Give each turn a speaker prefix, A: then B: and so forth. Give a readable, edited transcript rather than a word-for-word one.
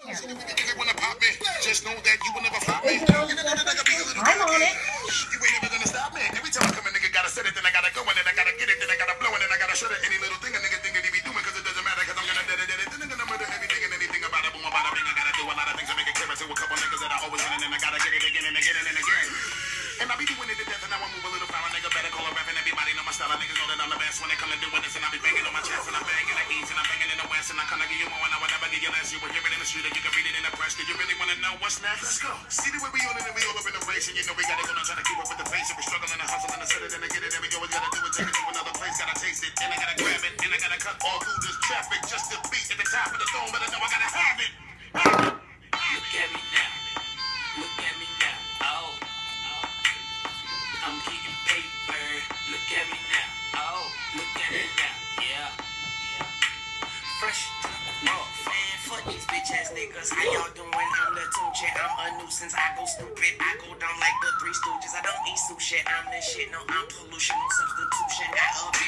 A: Just know that you will never flop me. You know that I can be a little bit. You ain't never gonna stop me. Every time I come a nigga gotta set it, then I gotta go, and then I gotta get it, then I gotta blow, and then I gotta shut it. Any little thing a nigga think that he be doing, cause it doesn't matter, cause I'm gonna dead it. Then I'm gonna murder everything and anything about it. Boom, about a thing. I gotta do a lot of things to make it clear to a couple niggas that I always win, and then I gotta get it again and again and again. And I be doing it to death, and now I move a little foul. Nigga better call a rap, and everybody know my style. Niggas know that I'm the best when they come to doing this, and I be banging on my chest, and I'm banging the east, and I'm banging in the west, and I kinda give you more, and I would never give you less. You will hear it in the street, and you can read it in the press. Do you really wanna know what's next? Let's go. See the way we on it, and we all up in the race, and you know we gotta go down trying to keep up with the pace, and we struggling to hustle and to set it and to get it, and we always gotta do it, take it to another place, gotta taste it, and I gotta grab it, and I gotta cut all through this traffic just to be at the top of the throne, but I know I gotta have it.
B: Look at me now. Look at me now. Oh. I'm getting paper. Look at me now. Oh. Look at me now. Yeah. Fresh to the mouth. Man, fuck these bitch ass niggas. How y'all doing? I'm the Tunche. I'm a nuisance. I go stupid. I go down like the Three Stooges. I don't eat sushi. I'm the shit. No, I'm pollution. No substitution. Got a